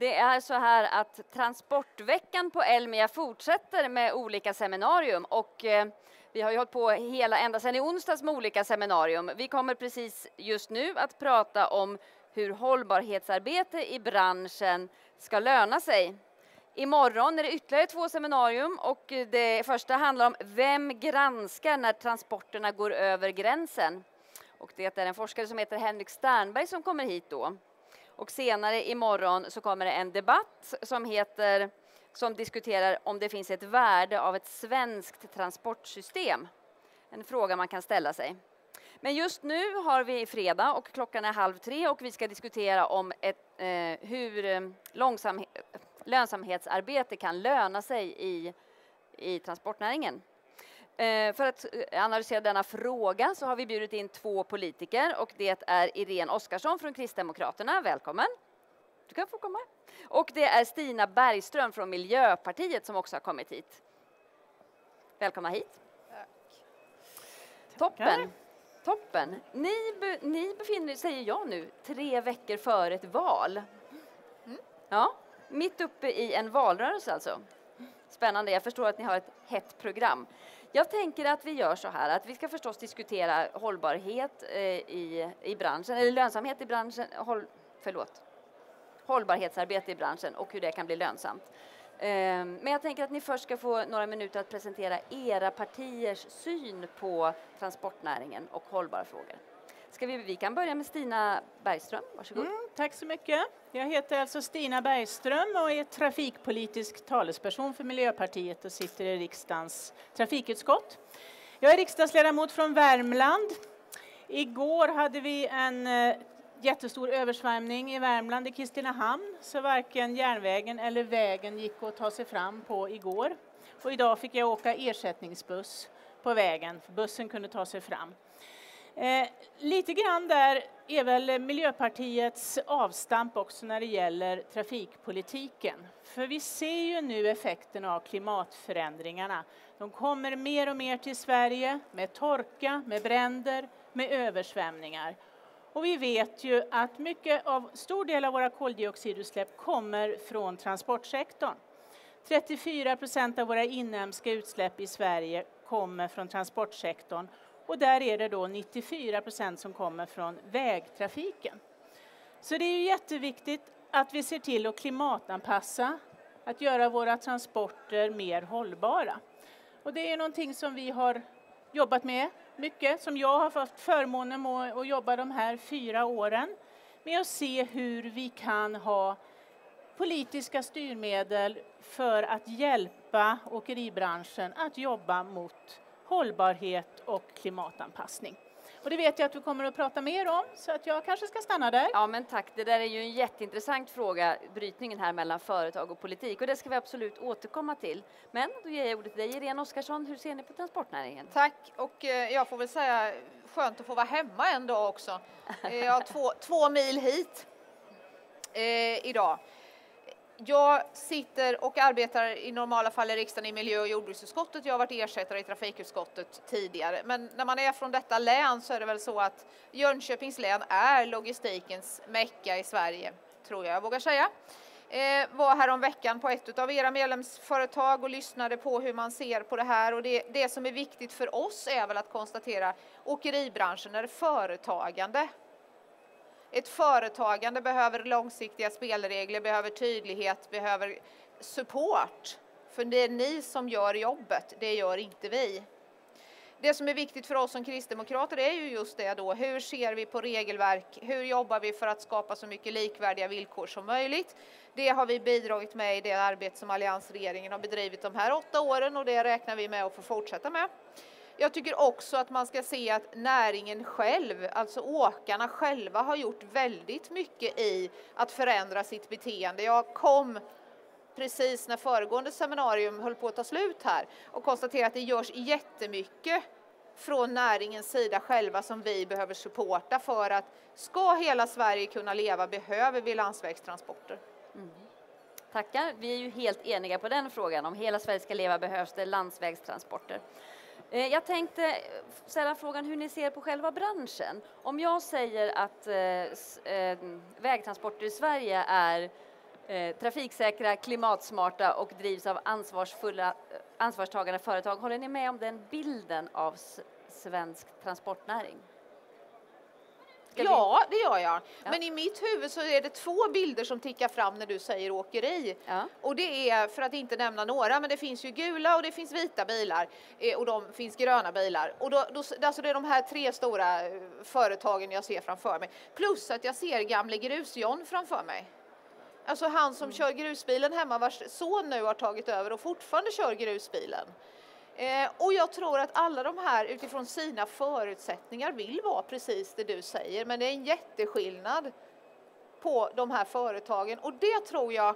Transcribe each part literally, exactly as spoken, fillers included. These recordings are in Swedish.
Det är så här att Transportveckan på Elmia fortsätter med olika seminarium och eh, vi har ju hållit på hela ända sedan i onsdags med olika seminarium. Vi kommer precis just nu att prata om hur hållbarhetsarbete i branschen ska löna sig. Imorgon är det ytterligare två seminarium och det första handlar om vem granskar när transporterna går över gränsen. Och det är en forskare som heter Henrik Sternberg som kommer hit då. Och senare imorgon så kommer det en debatt som heter som diskuterar om det finns ett värde av ett svenskt transportsystem. En fråga man kan ställa sig. Men just nu har vi fredag och klockan är halv tre och vi ska diskutera om ett, eh, hur eh, långsamhet, lönsamhetsarbete kan löna sig i, i transportnäringen. Eh, för att analysera denna fråga så har vi bjudit in två politiker och det är Irene Oskarsson från Kristdemokraterna. Välkommen. Du kan få komma. Och det är Stina Bergström från Miljöpartiet som också har kommit hit. Välkomna hit. Tack. Toppen. Toppen. Ni, be, ni befinner er, säger jag nu, tre veckor före ett val. Mm. Ja, mitt uppe i en valrörelse alltså. Spännande, jag förstår att ni har ett hett program. Jag tänker att vi gör så här, att vi ska förstås diskutera hållbarhet eh, i, i branschen, eller lönsamhet i branschen, håll, förlåt, hållbarhetsarbete i branschen och hur det kan bli lönsamt. Eh, men jag tänker att ni först ska få några minuter att presentera era partiers syn på transportnäringen och hållbara frågor. Ska vi, vi kan börja med Stina Bergström, varsågod. Mm, tack så mycket. Jag heter alltså Stina Bergström och är trafikpolitisk talesperson för Miljöpartiet och sitter i riksdagens trafikutskott. Jag är riksdagsledamot från Värmland. Igår hade vi en eh, jättestor översvämning i Värmland i Kristinehamn så varken järnvägen eller vägen gick att ta sig fram på igår. Och idag fick jag åka ersättningsbuss på vägen för bussen kunde ta sig fram. Eh, lite grann där är väl Miljöpartiets avstamp också när det gäller trafikpolitiken. För vi ser ju nu effekten av klimatförändringarna. De kommer mer och mer till Sverige med torka, med bränder, med översvämningar. Och vi vet ju att mycket av, stor del av våra koldioxidutsläpp kommer från transportsektorn. trettiofyra procent av våra inhemska utsläpp i Sverige kommer från transportsektorn. Och där är det då nittiofyra procent som kommer från vägtrafiken. Så det är ju jätteviktigt att vi ser till att klimatanpassa, att göra våra transporter mer hållbara. Och det är någonting som vi har jobbat med mycket, som jag har fått förmånen att jobba de här fyra åren. Med att se hur vi kan ha politiska styrmedel för att hjälpa åkeribranschen att jobba mot hållbarhet och klimatanpassning. Och det vet jag att du kommer att prata mer om, så att jag kanske ska stanna där. Ja, men tack. Det där är ju en jätteintressant fråga, brytningen här mellan företag och politik. Och det ska vi absolut återkomma till. Men då ger jag ordet till dig, Irene Oskarsson. Hur ser ni på transportnäringen? Tack, och eh, jag får väl säga skönt att få vara hemma en dag också. Eh, jag har två, två mil hit eh, idag. Jag sitter och arbetar i normala fall i riksdagen i miljö- och jordbruksutskottet. Jag har varit ersättare i trafikutskottet tidigare. Men när man är från detta län så är det väl så att Jönköpings län är logistikens mecka i Sverige, tror jag jag vågar säga. Eh, var här om veckan på ett av era medlemsföretag och lyssnade på hur man ser på det här. Och det, det som är viktigt för oss är väl att konstatera åkeribranschen är företagande. Ett företagande behöver långsiktiga spelregler, behöver tydlighet, behöver support. För det är ni som gör jobbet, det gör inte vi. Det som är viktigt för oss som kristdemokrater är ju just det då. Hur ser vi på regelverk? Hur jobbar vi för att skapa så mycket likvärdiga villkor som möjligt? Det har vi bidragit med i det arbete som alliansregeringen har bedrivit de här åtta åren och det räknar vi med att få fortsätta med. Jag tycker också att man ska se att näringen själv, alltså åkarna själva, har gjort väldigt mycket i att förändra sitt beteende. Jag kom precis när föregående seminarium höll på att ta slut här och konstaterade att det görs jättemycket från näringens sida själva som vi behöver supporta för att ska hela Sverige kunna leva behöver vi landsvägstransporter. Mm. Tackar. Vi är ju helt eniga på den frågan. Om hela Sverige ska leva behövs det landsvägstransporter. Jag tänkte ställa frågan hur ni ser på själva branschen. Om jag säger att eh, vägtransporter i Sverige är Eh, trafiksäkra, klimatsmarta och drivs av ansvarsfulla, ansvarstagande företag. Håller ni med om den bilden av s- svensk transportnäring? Ska Ja, det gör jag. Ja. Men i mitt huvud så är det två bilder som tickar fram när du säger åkeri. Ja. Och det är, för att inte nämna några, men det finns ju gula och det finns vita bilar eh, och de finns gröna bilar. Och då, då, alltså det är de här tre stora eh, företagen jag ser framför mig. Plus att jag ser gamle Grus-John framför mig. Alltså han som mm. kör grusbilen hemma, vars son nu har tagit över och fortfarande kör grusbilen. Eh, och jag tror att alla de här utifrån sina förutsättningar vill vara precis det du säger, men det är en jätteskillnad på de här företagen, och det tror jag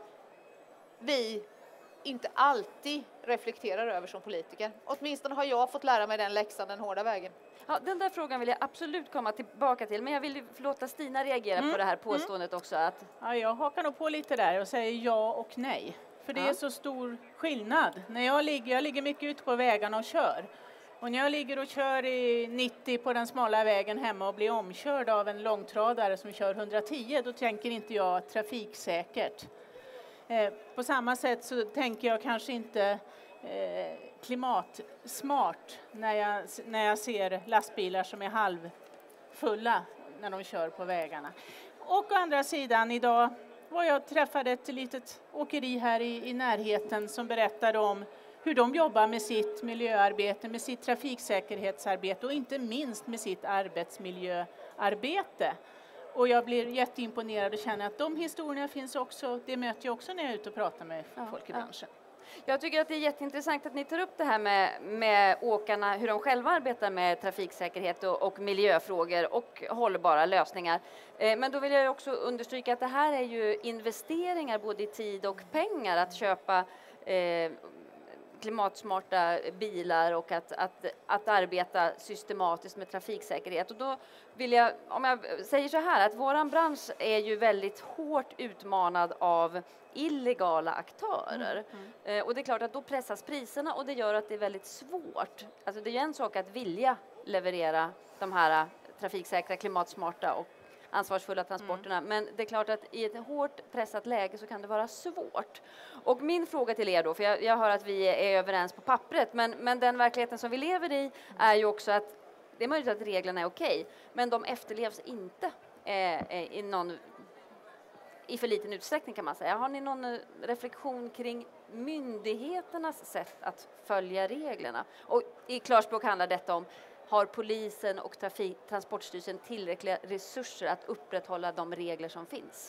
vi inte alltid reflekterar över som politiker. Åtminstone har jag fått lära mig den läxan den hårda vägen. Ja, den där frågan vill jag absolut komma tillbaka till, men jag vill låta Stina reagera mm. på det här påståendet mm. också. Att... Ja, jag hakar nog på lite där och säger ja och nej. För det ja. är så stor skillnad. När jag ligger, jag ligger mycket ute på vägarna och kör. Och när jag ligger och kör i nittio på den smala vägen hemma och blir omkörd av en långtradare som kör hundratio, då tänker inte jag trafiksäkert. Eh, på samma sätt så tänker jag kanske inte eh, klimatsmart när jag, när jag ser lastbilar som är halvfulla när de kör på vägarna. Och å andra sidan idag var jag träffade ett litet åkeri här i, i närheten som berättade om hur de jobbar med sitt miljöarbete, med sitt trafiksäkerhetsarbete och inte minst med sitt arbetsmiljöarbete. Och jag blir jätteimponerad och känner att de historierna finns också, det möter jag också när jag är ute och pratar med ja, folk i branschen. Ja. Jag tycker att det är jätteintressant att ni tar upp det här med, med åkarna, hur de själva arbetar med trafiksäkerhet och, och miljöfrågor och hållbara lösningar. Eh, men då vill jag också understryka att det här är ju investeringar både i tid och pengar att köpa eh, klimatsmarta bilar och att, att, att arbeta systematiskt med trafiksäkerhet. Och då vill jag, om jag säger så här, att våran bransch är ju väldigt hårt utmanad av illegala aktörer. Mm, mm. Eh, och det är klart att då pressas priserna och det gör att det är väldigt svårt. Alltså det är en sak att vilja leverera de här trafiksäkra, klimatsmarta och ansvarsfulla transporterna. Mm. Men det är klart att i ett hårt pressat läge så kan det vara svårt. Och min fråga till er då, för jag, jag hör att vi är överens på pappret, men, men den verkligheten som vi lever i är ju också att det är möjligt att reglerna är okej, men de efterlevs inte eh, i någon i för liten utsträckning kan man säga. Har ni någon reflektion kring myndigheternas sätt att följa reglerna? Och i klarspråk handlar detta om, har polisen och trafik, Transportstyrelsen tillräckliga resurser att upprätthålla de regler som finns?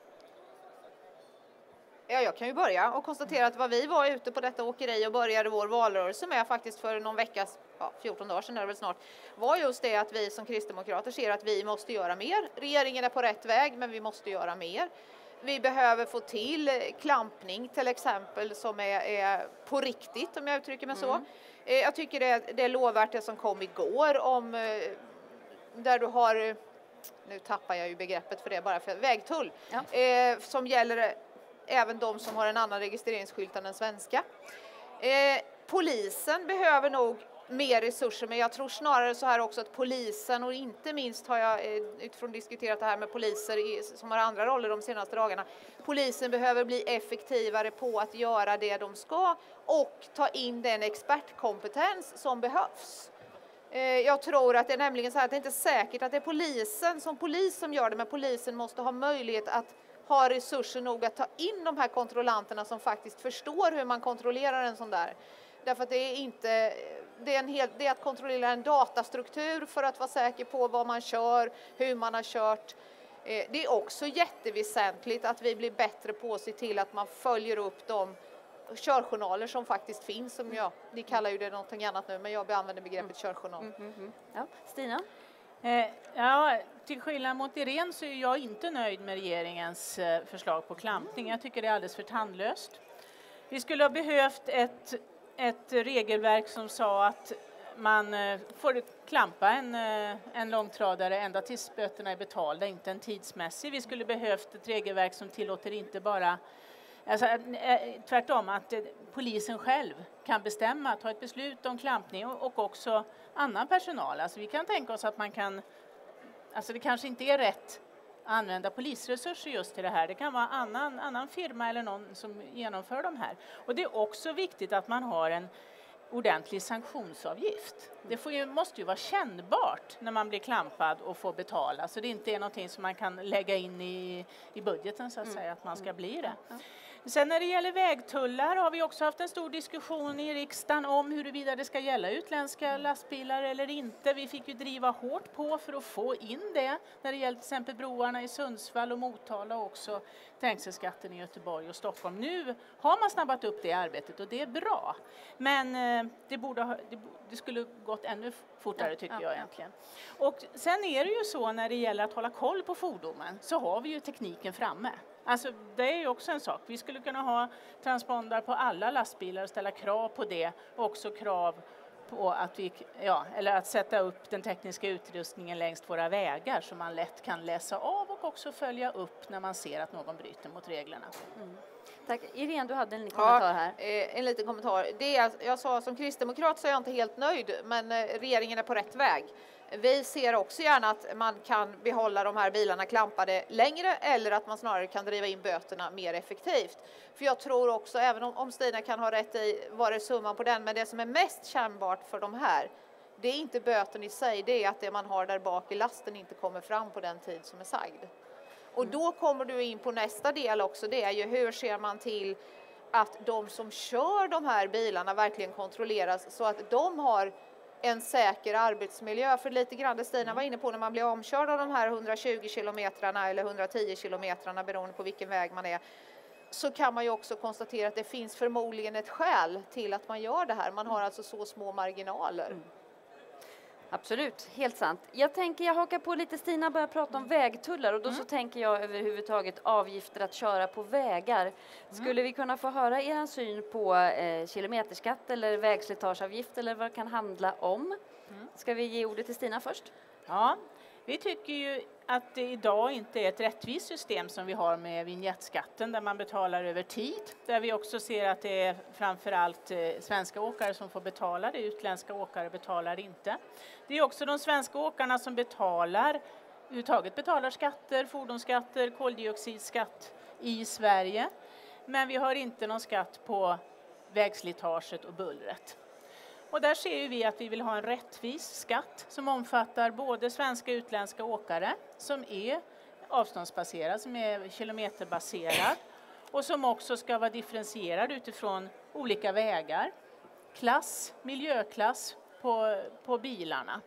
Ja, jag kan ju börja och konstatera att vad vi var ute på detta åkeri och började vår valrörelse med faktiskt för någon veckas, ja, fjorton dagar sedan är det väl snart, var just det att vi som kristdemokrater ser att vi måste göra mer. Regeringen är på rätt väg, men vi måste göra mer. Vi behöver få till klampning till exempel som är, är på riktigt, om jag uttrycker mig så. Mm. Jag tycker det, det är lovvärt det som kom igår om där du har, nu tappar jag ju begreppet för det bara för vägtull, ja. eh, som gäller även de som har en annan registreringsskylt än den svenska. Eh, polisen behöver nog mer resurser, men jag tror snarare så här också att polisen, och inte minst har jag eh, utifrån diskuterat det här med poliser i, som har andra roller de senaste dagarna, polisen behöver bli effektivare på att göra det de ska och ta in den expertkompetens som behövs. Eh, jag tror att det är nämligen så här att det inte är säkert att det är polisen som polis som gör det, men polisen måste ha möjlighet att ha resurser nog att ta in de här kontrollanterna som faktiskt förstår hur man kontrollerar en sån där. Därför att det är inte, det är, en hel, det är att kontrollera en datastruktur för att vara säker på vad man kör, hur man har kört. Det är också jätteväsentligt att vi blir bättre på att se till att man följer upp de körjournaler som faktiskt finns. Som jag, ni kallar ju det någonting annat nu, men jag använder begreppet körjournal. Mm, mm, mm. Ja, Stina? Eh, ja, till skillnad mot Irene så är jag inte nöjd med regeringens eh, förslag på klampning. Jag tycker det är alldeles för tandlöst. Vi skulle ha behövt ett, ett regelverk som sa att man eh, får klampa en, eh, en långtradare ända tills böterna är betalda, inte en tidsmässig. Vi skulle behövt ett regelverk som tillåter inte bara, alltså, eh, tvärtom, att eh, polisen själv kan bestämma, ta ett beslut om klampning och, och också annan personal. Alltså vi kan tänka oss att man kan, alltså det kanske inte är rätt använda polisresurser just till det här. Det kan vara annan, annan firma eller någon som genomför de här. Och det är också viktigt att man har en ordentlig sanktionsavgift. Det får ju, måste ju vara kännbart när man blir klampad och får betala. Så det inte är någonting som man kan lägga in i, i budgeten så att säga, att man ska bli det. Sen när det gäller vägtullar har vi också haft en stor diskussion i riksdagen om huruvida det ska gälla utländska lastbilar eller inte. Vi fick ju driva hårt på för att få in det när det gäller till exempel broarna i Sundsvall och Motala och också trängselskatten i Göteborg och Stockholm. Nu har man snabbat upp det arbetet och det är bra. Men eh, det, borde ha, det, det skulle gått ännu fortare tycker ja, jag egentligen. Och sen är det ju så när det gäller att hålla koll på fordonen så har vi ju tekniken framme. Alltså det är ju också en sak. Vi skulle kunna ha transpondrar på alla lastbilar och ställa krav på det. Och också krav på att vi, ja, eller att sätta upp den tekniska utrustningen längs våra vägar så man lätt kan läsa av och också följa upp när man ser att någon bryter mot reglerna. Mm. Tack. Irene, du hade en liten kommentar här. Ja, en liten kommentar. Det är, jag sa som kristdemokrat så är jag inte helt nöjd, men regeringen är på rätt väg. Vi ser också gärna att man kan behålla de här bilarna klampade längre eller att man snarare kan driva in böterna mer effektivt. För jag tror också, även om, om Stina kan ha rätt i vad är summan på den, men det som är mest kännbart för de här, det är inte böten i sig, det är att det man har där bak i lasten inte kommer fram på den tid som är sagd. Och då kommer du in på nästa del också, det är ju hur ser man till att de som kör de här bilarna verkligen kontrolleras så att de har en säker arbetsmiljö. För lite grann det Stina var inne på, när man blir omkörd av de här hundratjugo kilometrarna eller hundratio kilometrarna beroende på vilken väg man är, så kan man ju också konstatera att det finns förmodligen ett skäl till att man gör det här. Man har alltså så små marginaler. Mm. Absolut, helt sant. Jag tänker, jag hakar på lite, Stina börjar prata om vägtullar och då mm. så tänker jag överhuvudtaget avgifter att köra på vägar. Mm. Skulle vi kunna få höra er syn på eh, kilometerskatt eller vägslitageavgift eller vad det kan handla om? Mm. Ska vi ge ordet till Stina först? Ja, vi tycker ju att det idag inte är ett rättvist system som vi har med vignettskatten där man betalar över tid. Där vi också ser att det är framförallt eh, svenska åkare som får betala det, utländska åkare betalar inte. Det är också de svenska åkarna som betalar, överhuvudtaget betalar skatter, fordonsskatter, koldioxidskatt i Sverige. Men vi har inte någon skatt på vägslitaget och bullret. Och där ser vi att vi vill ha en rättvis skatt som omfattar både svenska och utländska åkare som är avståndsbaserad, som är kilometerbaserad och som också ska vara differentierad utifrån olika vägar, klass, miljöklass på, på bilarna.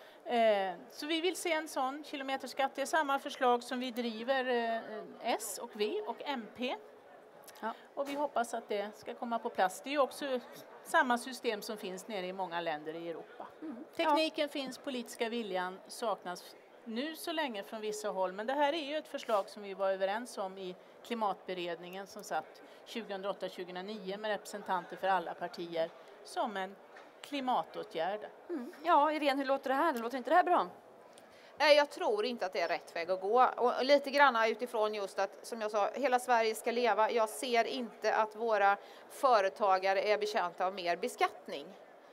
Eh, så vi vill se en sån kilometerskatt. Det är samma förslag som vi driver eh, S och V och M P. Ja. Och vi hoppas att det ska komma på plats. Det är också samma system som finns nere i många länder i Europa. Mm. Tekniken ja. finns, politiska viljan saknas nu så länge från vissa håll. Men det här är ju ett förslag som vi var överens om i klimatberedningen som satt tjugohundraåtta tjugohundranio med representanter för alla partier som en klimatåtgärd. Mm. Ja, Irene, hur låter det här? Låter inte det här bra? Nej, jag tror inte att det är rätt väg att gå. Och lite grann utifrån just att, som jag sa, hela Sverige ska leva. Jag ser inte att våra företagare är betjänta av mer beskattning.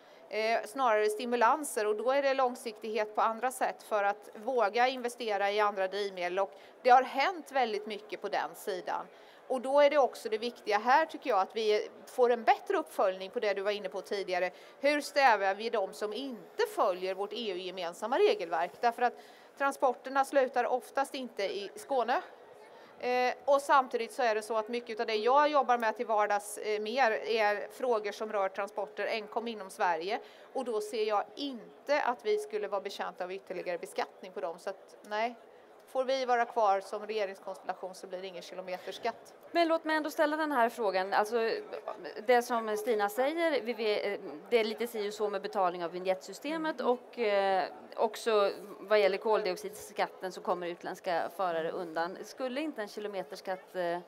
Eh, snarare stimulanser, och då är det långsiktighet på andra sätt för att våga investera i andra drivmedel. Och det har hänt väldigt mycket på den sidan. Och då är det också det viktiga här tycker jag att vi får en bättre uppföljning på det du var inne på tidigare. Hur stävar vi de som inte följer vårt E U-gemensamma regelverk? Därför att transporterna slutar oftast inte i Skåne. Eh, och samtidigt så är det så att mycket av det jag jobbar med till vardags eh, mer är frågor som rör transporter enkom inom Sverige. Och då ser jag inte att vi skulle vara betjänta av ytterligare beskattning på dem. Så att nej. Får vi vara kvar som regeringskonstellation så blir det ingen kilometerskatt. Men låt mig ändå ställa den här frågan. Alltså, det som Stina säger, vi vet, det är lite si och så med betalning av vignettsystemet mm. och eh, också vad gäller koldioxidskatten så kommer utländska förare undan. Skulle inte en kilometerskatt eh,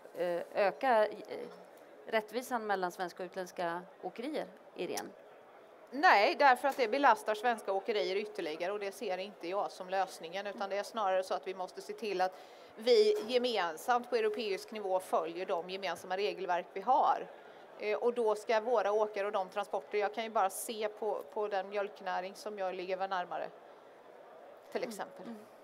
öka eh, rättvisan mellan svenska och utländska åkerier, Irene? Nej, därför att det belastar svenska åkerier ytterligare och det ser inte jag som lösningen, utan det är snarare så att vi måste se till att vi gemensamt på europeisk nivå följer de gemensamma regelverk vi har. Och då ska våra åkare och de transporter, jag kan ju bara se på, på den mjölknäring som jag ligger närmare till exempel. Mm. Mm.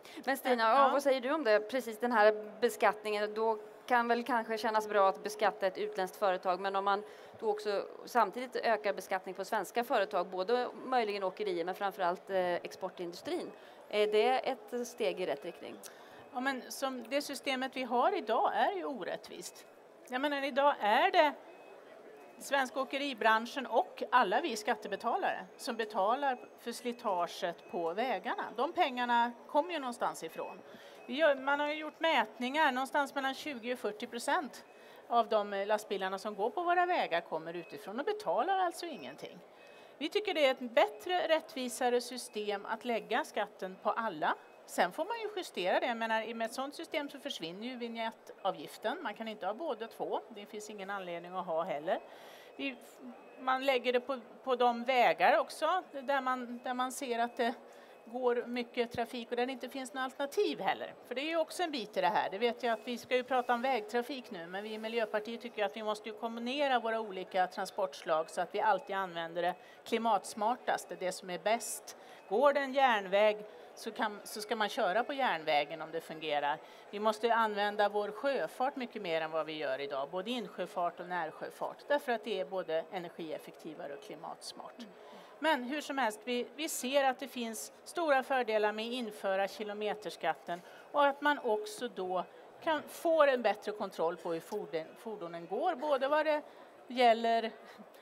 Men Stina, Ja. ja, vad säger du om det? Precis den här beskattningen, då kan väl kanske kännas bra att beskatta ett utländskt företag, men om man då också samtidigt ökar beskattning på svenska företag, både möjligen åkerier men framförallt eh, exportindustrin, är det ett steg i rätt riktning? Ja, men som det systemet vi har idag är ju orättvist. Jag menar, idag är det svenska åkeribranschen och alla vi skattebetalare som betalar för slitaget på vägarna. De pengarna kommer ju någonstans ifrån. Vi gör, man har ju gjort mätningar, någonstans mellan tjugo och fyrtio procent av de lastbilarna som går på våra vägar kommer utifrån och betalar alltså ingenting. Vi tycker det är ett bättre, rättvisare system att lägga skatten på alla. Sen får man ju justera det. Jag menar, med ett sådant system så försvinner ju vignettavgiften. Man kan inte ha båda två. Det finns ingen anledning att ha heller. Vi, man lägger det på, på de vägar också där man, där man ser att det går mycket trafik och där det inte finns något alternativ heller. För det är ju också en bit i det här. Det vet jag att vi ska ju prata om vägtrafik nu, men vi i Miljöpartiet tycker att vi måste ju kombinera våra olika transportslag så att vi alltid använder det klimatsmartaste, det som är bäst. Går det en järnväg så, kan, så ska man köra på järnvägen om det fungerar. Vi måste använda vår sjöfart mycket mer än vad vi gör idag, både insjöfart och närsjöfart, därför att det är både energieffektivare och klimatsmart. Mm. Men hur som helst, vi, vi ser att det finns stora fördelar med att införa kilometerskatten och att man också då kan få en bättre kontroll på hur fordon, fordonen går, både vad det gäller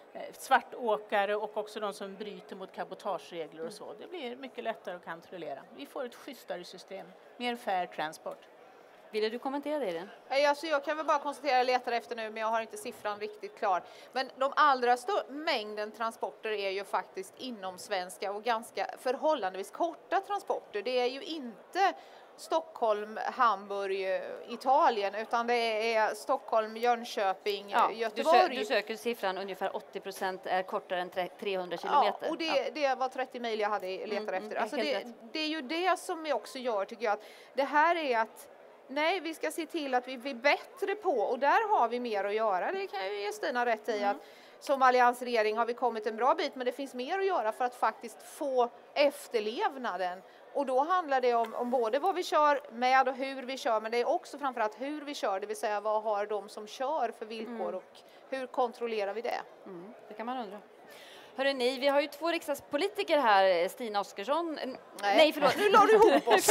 svartåkare och också de som bryter mot cabotageregler och så. Det blir mycket lättare att kontrollera. Vi får ett schysstare system, mer fair transport. Ville du kommentera det? Irene? Alltså jag kan väl bara konstatera, jag letar efter nu men jag har inte siffran riktigt klar. Men de allra största mängden transporter är ju faktiskt inom svenska och ganska förhållandevis korta transporter. Det är ju inte Stockholm, Hamburg, Italien, utan det är Stockholm, Jönköping, ja, Göteborg. Du, sö du söker siffran ungefär åttio procent är kortare än trehundra kilometer. Ja, och det, ja. det var trettio mil jag hade letat mm, efter. Mm, alltså det, det är ju det som vi också gör, tycker jag. Att det här är att nej, vi ska se till att vi blir bättre på, och där har vi mer att göra. Det kan ju ge Stina rätt i, mm. att som alliansregering har vi kommit en bra bit, men det finns mer att göra för att faktiskt få efterlevnaden. Och då handlar det om, om både vad vi kör med och hur vi kör, men det är också framförallt hur vi kör, det vill säga vad har de som kör för villkor mm. och hur kontrollerar vi det? Mm, det kan man undra. Hörrni, ni, vi har ju två riksdagspolitiker här, Stina Oskarsson. Nej, Nej förlåt. Nu la du ihop oss.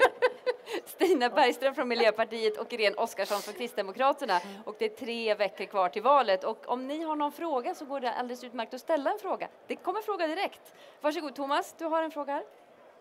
Stina Bergström från Miljöpartiet och Irene Oskarsson från Kristdemokraterna. Mm. Och det är tre veckor kvar till valet. Och om ni har någon fråga så går det alldeles utmärkt att ställa en fråga. Det kommer fråga direkt. Varsågod Thomas, du har en fråga här.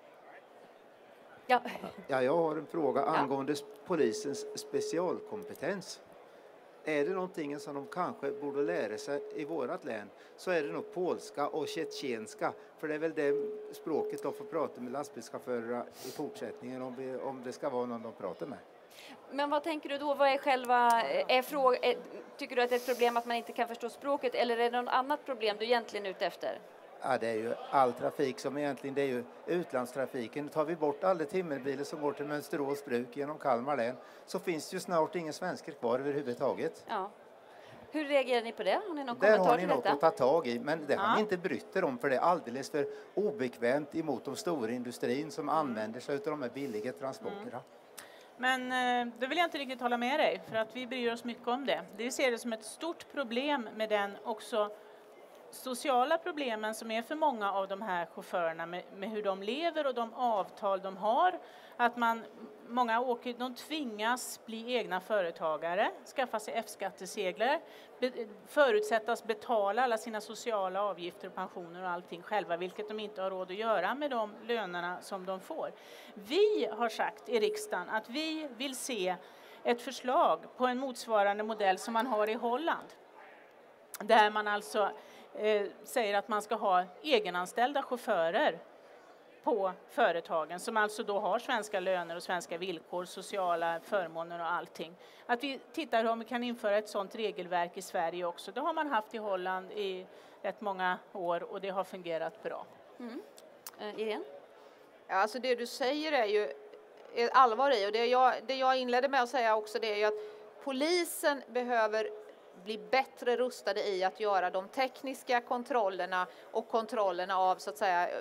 Ja, ja jag har en fråga angående ja. polisens specialkompetens. Är det någonting som de kanske borde lära sig i vårat län, så är det nog polska och tjetjenska. För det är väl det språket de får prata med lastbilschaufförer i fortsättningen, om, vi, om det ska vara någon de pratar med. Men vad tänker du då? Vad är själva, är fråga, är, tycker du att det är ett problem att man inte kan förstå språket, eller är det något annat problem du egentligen är ute efter? Ja, det är ju all trafik som egentligen, det är ju utlandstrafiken. Tar vi bort alla timmerbilar som går till Mönsterås bruk genom Kalmar län, så finns det ju snart ingen svenskar kvar överhuvudtaget. Ja. Hur reagerar ni på det? Har ni någon Där kommentar har ni till något detta? att ta tag i, men det ja. har ni inte brytt er om, för det är alldeles för obekvämt emot de stora industrin som mm. använder sig av de här billiga transporterna. Mm. Men det vill jag inte riktigt hålla med dig, för att vi bryr oss mycket om det. Vi ser det som ett stort problem med den också sociala problemen som är för många av de här chaufförerna, med, med hur de lever och de avtal de har. Att man, många åker, de tvingas bli egna företagare, skaffa sig F-skattesegler, be, förutsättas betala alla sina sociala avgifter, pensioner och allting själva, vilket de inte har råd att göra med de lönerna som de får. Vi har sagt i riksdagen att vi vill se ett förslag på en motsvarande modell som man har i Holland, där man alltså eh, säger att man ska ha egenanställda chaufförer på företagen, som alltså då har svenska löner och svenska villkor, sociala förmåner och allting. Att vi tittar om vi kan införa ett sådant regelverk i Sverige också. Det har man haft i Holland i rätt många år och det har fungerat bra. Mm. Uh, Irene? Ja, alltså det du säger är ju ett allvar i, och det jag, det jag inledde med att säga också, det är ju att polisen behöver bli bättre rustade i att göra de tekniska kontrollerna och kontrollerna av, så att säga,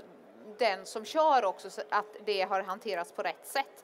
den som kör också, så att det har hanterats på rätt sätt.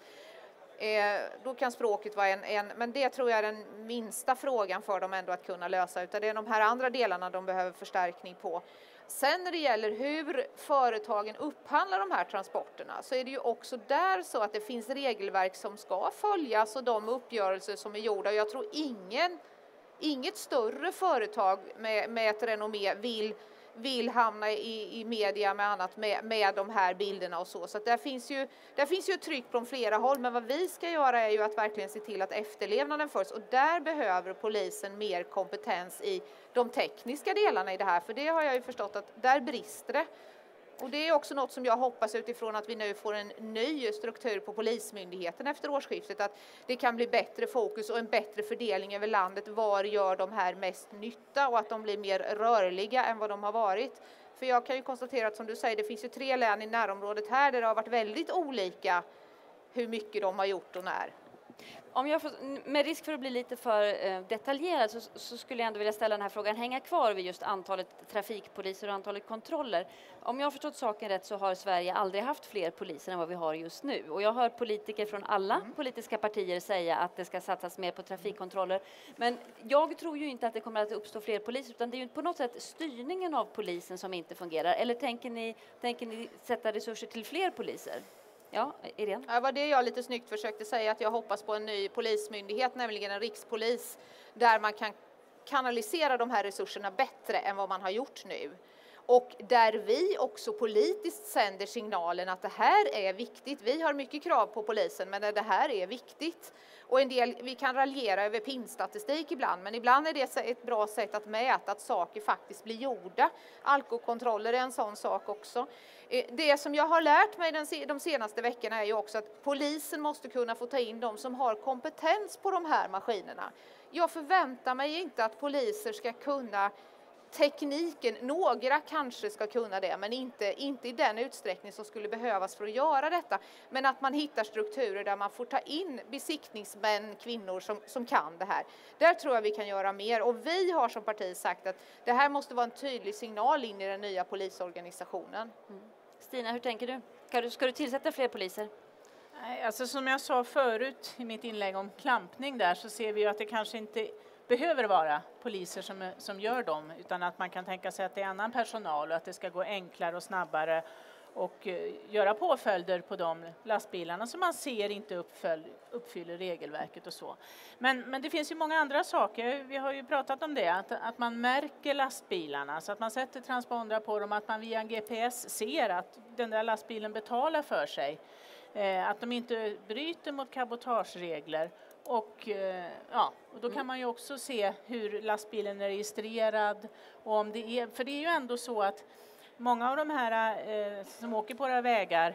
Eh, då kan språket vara en, en, men det tror jag är den minsta frågan för dem ändå att kunna lösa, utan det är de här andra delarna de behöver förstärkning på. Sen när det gäller hur företagen upphandlar de här transporterna, så är det ju också där så att det finns regelverk som ska följas och de uppgörelser som är gjorda. Jag tror ingen, inget större företag med, med ett renommé vill vill hamna i, i media med annat med, med de här bilderna och så. Så att där finns ju, där finns ju tryck från flera håll, men vad vi ska göra är ju att verkligen se till att efterlevnaden följs, och där behöver polisen mer kompetens i de tekniska delarna i det här, för det har jag ju förstått att där brister det. Och det är också något som jag hoppas utifrån att vi nu får en ny struktur på Polismyndigheten efter årsskiftet, att det kan bli bättre fokus och en bättre fördelning över landet. Var gör de här mest nytta, och att de blir mer rörliga än vad de har varit. För jag kan ju konstatera att, som du säger, det finns ju tre län i närområdet här där det har varit väldigt olika hur mycket de har gjort och när. Om jag får, med risk för att bli lite för eh, detaljerad så, så skulle jag ändå vilja ställa den här frågan, hänga kvar vid just antalet trafikpoliser och antalet kontroller. Om jag har förstått saken rätt så har Sverige aldrig haft fler poliser än vad vi har just nu. Och jag hör politiker från alla mm. politiska partier säga att det ska satsas mer på trafikkontroller. Men jag tror ju inte att det kommer att uppstå fler poliser, utan det är ju på något sätt styrningen av polisen som inte fungerar. Eller tänker ni, tänker ni sätta resurser till fler poliser? Ja, Irene? Ja, var det jag lite snyggt försökte säga, att jag hoppas på en ny polismyndighet, nämligen en rikspolis, där man kan kanalisera de här resurserna bättre än vad man har gjort nu. Och där vi också politiskt sänder signalen att det här är viktigt. Vi har mycket krav på polisen, men det här är viktigt. Och en del, vi kan raljera över pinstatistik ibland, men ibland är det ett bra sätt att mäta att saker faktiskt blir gjorda. Alkoholkontroller är en sån sak också. Det som jag har lärt mig de senaste veckorna är ju också att polisen måste kunna få ta in de som har kompetens på de här maskinerna. Jag förväntar mig inte att poliser ska kunna tekniken, några kanske ska kunna det, men inte, inte i den utsträckning som skulle behövas för att göra detta. Men att man hittar strukturer där man får ta in besiktningsmän, kvinnor som, som kan det här. Där tror jag vi kan göra mer, och vi har som parti sagt att det här måste vara en tydlig signal in i den nya polisorganisationen. Mm. Stina, hur tänker du? Ska du, ska du tillsätta fler poliser? Alltså, som jag sa förut i mitt inlägg om klampning där, så ser vi ju att det kanske inte behöver vara poliser som, som gör dem, utan att man kan tänka sig att det är annan personal och att det ska gå enklare och snabbare och uh, göra påföljder på de lastbilarna som man ser inte uppfölj, uppfyller regelverket och så. Men, men det finns ju många andra saker, vi har ju pratat om det, att, att man märker lastbilarna, så att man sätter transpondrar på dem, att man via en G P S ser att den där lastbilen betalar för sig, eh, att de inte bryter mot cabotageregler. Och, ja, och då kan man ju också se hur lastbilen är registrerad, och om det är, för det är ju ändå så att många av de här eh, som åker på våra vägar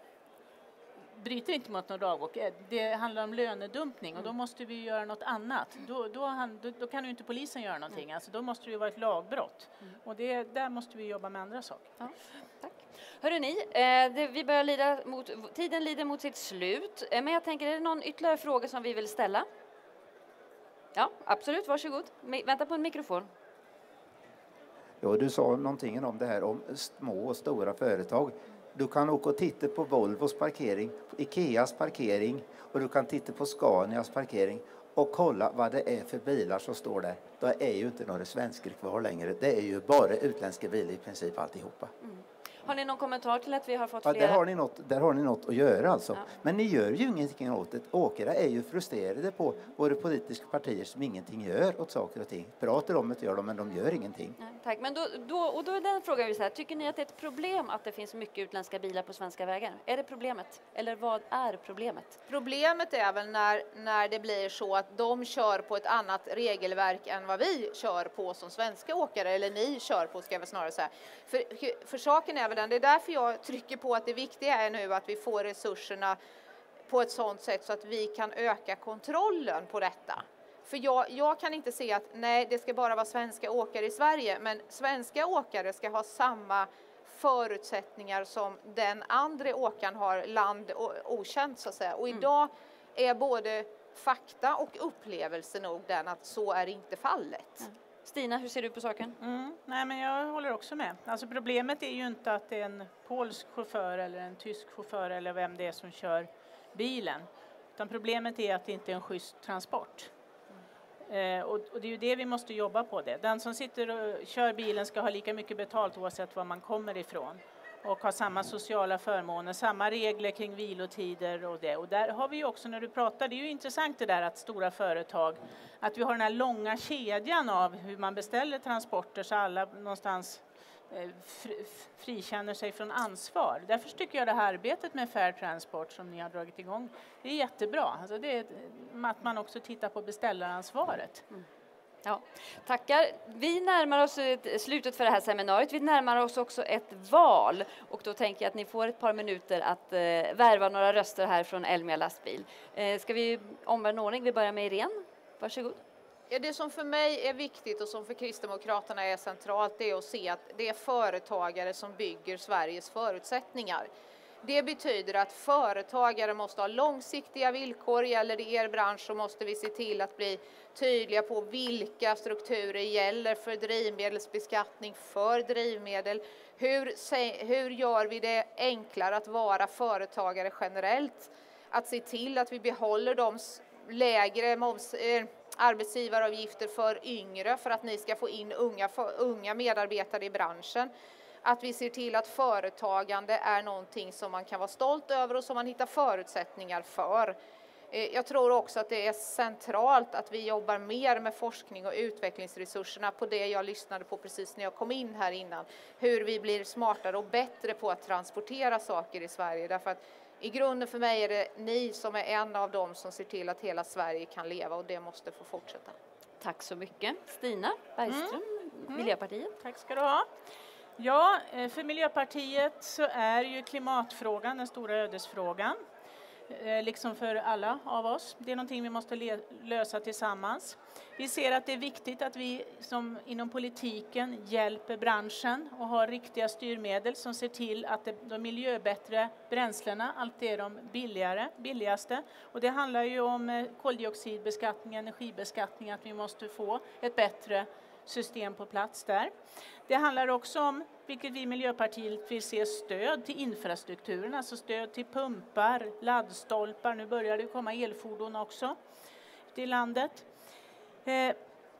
bryter inte mot någon dagbok. Det handlar om lönedumpning, och då måste vi göra något annat. Då, då, då, då kan ju inte polisen göra någonting, alltså då måste det ju vara ett lagbrott. Och det, där måste vi jobba med andra saker. Ja, tack. Hörrni, ni, eh, det, vi börjar lida mot, tiden lider mot sitt slut, eh, men jag tänker, är det någon ytterligare fråga som vi vill ställa? Ja, absolut, varsågod. Mi- vänta på en mikrofon. Ja, du sa någonting om det här om små och stora företag. Du kan åka och titta på Volvos parkering, Ikeas parkering, och du kan titta på Scanias parkering och kolla vad det är för bilar som står där. Då är ju inte några svenskar kvar längre. Det är ju bara utländska bilar i princip alltihopa. Mm. Har ni någon kommentar till att vi har fått ja, flera? Där har ni något, där har ni något att göra alltså. Ja. Men ni gör ju ingenting åt det. Åkare är ju frustrerade på våra politiska partier som ingenting gör åt saker och ting. Pratar om att gör de, men de gör ingenting. Ja, tack. Men då, då, och då är den frågan vi säger, tycker ni att det är ett problem att det finns mycket utländska bilar på svenska vägar? Är det problemet? Eller vad är problemet? Problemet är väl när, när det blir så att de kör på ett annat regelverk än vad vi kör på som svenska åkare, eller ni kör på, ska jag väl snarare säga. För, för saken är väl den, det är därför jag trycker på att det viktiga är nu att vi får resurserna på ett sådant sätt så att vi kan öka kontrollen på detta. För jag, jag kan inte se att nej, det ska bara vara svenska åkare i Sverige, men svenska åkare ska ha samma förutsättningar som den andra åkaren har, land okänt så att säga. Och idag är både fakta och upplevelse nog den att så är inte fallet. Mm. Stina, hur ser du på saken? Mm, nej, men jag håller också med. Alltså problemet är ju inte att det är en polsk chaufför eller en tysk chaufför eller vem det är som kör bilen. Utan problemet är att det inte är en schysst transport. Eh, och, och det är ju det vi måste jobba på det. Den som sitter och kör bilen ska ha lika mycket betalt oavsett var man kommer ifrån. Och ha samma sociala förmåner, samma regler kring vilotider och det. Och där har vi ju också, när du pratar, det är ju intressant det där att stora företag, att vi har den här långa kedjan av hur man beställer transporter så alla någonstans eh, fri, frikänner sig från ansvar. Därför tycker jag det här arbetet med Fair Transport som ni har dragit igång, det är jättebra. Alltså det är att man också tittar på beställaransvaret. Mm. Ja, tackar. Vi närmar oss slutet för det här seminariet. Vi närmar oss också ett val och då tänker jag att ni får ett par minuter att eh, värva några röster här från Elmia lastbil. Eh, ska vi omvända ordning? Vi börjar med Irene. Varsågod. Ja, det som för mig är viktigt och som för Kristdemokraterna är centralt är att se att det är företagare som bygger Sveriges förutsättningar. Det betyder att företagare måste ha långsiktiga villkor. Gäller det er bransch så måste vi se till att bli tydliga på vilka strukturer gäller för drivmedelsbeskattning, för drivmedel. Hur, hur gör vi det enklare att vara företagare generellt? Att se till att vi behåller de lägre moms, eh, arbetsgivaravgifter för yngre för att ni ska få in unga, för, unga medarbetare i branschen. Att vi ser till att företagande är någonting som man kan vara stolt över och som man hittar förutsättningar för. Jag tror också att det är centralt att vi jobbar mer med forskning och utvecklingsresurserna på det jag lyssnade på precis när jag kom in här innan. Hur vi blir smartare och bättre på att transportera saker i Sverige. Därför att i grunden för mig är det ni som är en av dem som ser till att hela Sverige kan leva och det måste få fortsätta. Tack så mycket. Stina Bergström, mm. Miljöpartiet. Mm. Tack ska du ha. Ja, för Miljöpartiet så är ju klimatfrågan den stora ödesfrågan, liksom för alla av oss. Det är någonting vi måste lösa tillsammans. Vi ser att det är viktigt att vi som inom politiken hjälper branschen och har riktiga styrmedel som ser till att de miljöbättre bränslena alltid är de billigare, billigaste. Och det handlar ju om koldioxidbeskattning, energibeskattning, att vi måste få ett bättre system på plats där. Det handlar också om, vilket vi i Miljöpartiet vill se, stöd till infrastrukturen, alltså stöd till pumpar, laddstolpar. Nu börjar det komma elfordon också i landet. Eh,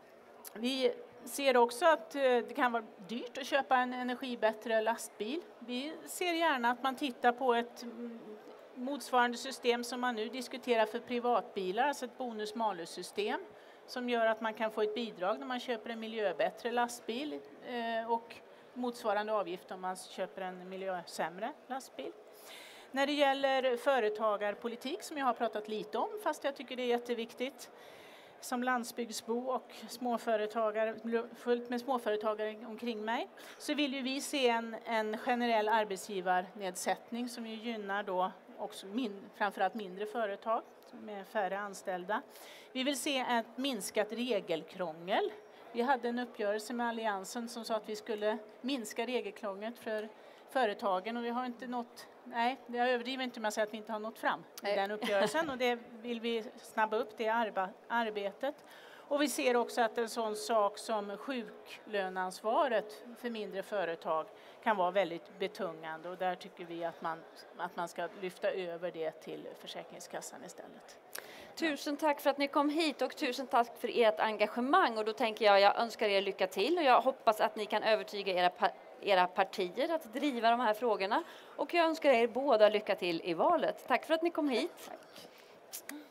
vi ser också att eh, det kan vara dyrt att köpa en energibättre lastbil. Vi ser gärna att man tittar på ett motsvarande system som man nu diskuterar för privatbilar, alltså ett bonus-malus-system som gör att man kan få ett bidrag när man köper en miljöbättre lastbil eh, och motsvarande avgift om man köper en miljösämre lastbil. När det gäller företagarpolitik, som jag har pratat lite om, fast jag tycker det är jätteviktigt, som landsbygdsbo och småföretagare, fullt med småföretagare omkring mig, så vill ju vi se en, en generell arbetsgivarnedsättning som ju gynnar då också min, framförallt mindre företag med färre anställda. Vi vill se ett minskat regelkrångel. Vi hade en uppgörelse med Alliansen som sa att vi skulle minska regelkrånglet för företagen och vi har inte nått, nej, det jag överdriver inte med att säga att vi inte har nått fram i den uppgörelsen och det vill vi snabba upp det arba, arbetet. Och vi ser också att en sån sak som sjuklöneansvaret för mindre företag kan vara väldigt betungande och där tycker vi att man, att man ska lyfta över det till Försäkringskassan istället. Tusen tack för att ni kom hit och tusen tack för ert engagemang och då tänker jag, jag önskar er lycka till och jag hoppas att ni kan övertyga era, era partier att driva de här frågorna och jag önskar er båda lycka till i valet. Tack för att ni kom hit. Tack.